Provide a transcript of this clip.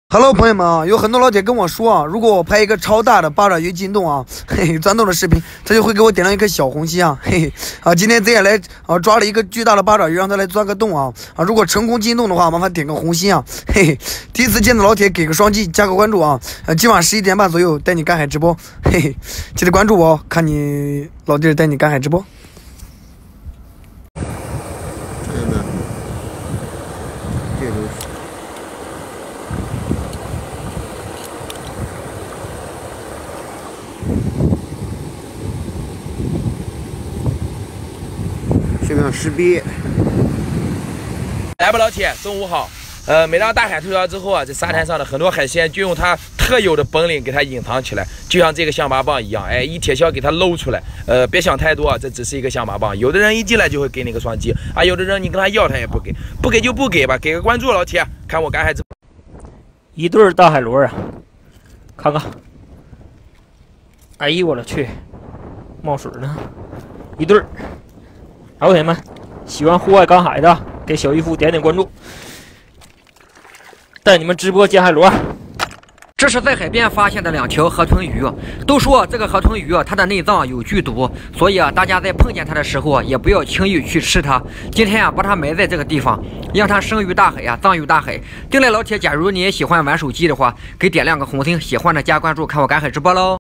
Hello，朋友们啊，有很多老铁跟我说啊，如果我拍一个超大的八爪鱼进洞啊，嘿嘿，钻洞的视频，他就会给我点亮一颗小红心啊，嘿嘿啊，今天咱也来啊抓了一个巨大的八爪鱼，让他来钻个洞啊如果成功进洞的话，麻烦点个红心啊，嘿嘿，第一次见的老铁给个双击，加个关注啊，今晚11点半左右带你赶海直播，嘿嘿，记得关注我，看你老弟带你赶海直播。 这个识别。 来吧，老铁，中午好。每当大海退潮之后啊，这沙滩上的很多海鲜就用它特有的本领给它隐藏起来，就像这个象拔蚌一样，哎，一铁锹给它搂出来。别想太多啊，这只是一个象拔蚌。有的人一进来就会给你个双击啊，有的人你跟他要他也不给，不给就不给吧，给个关注，老铁，看我赶海直播。 一对大海螺啊，看看，哎呦我的去，冒水呢，一对。老铁们，喜欢户外赶海的，给小渔夫点点关注，带你们直播捡海螺。 这是在海边发现的2条河豚鱼，都说这个河豚鱼它的内脏有剧毒，所以大家在碰见它的时候也不要轻易去吃它。今天把它埋在这个地方，让它生于大海葬于大海。另类老铁，假如你也喜欢玩手机的话，给点亮个红心，喜欢的加关注，看我赶海直播喽。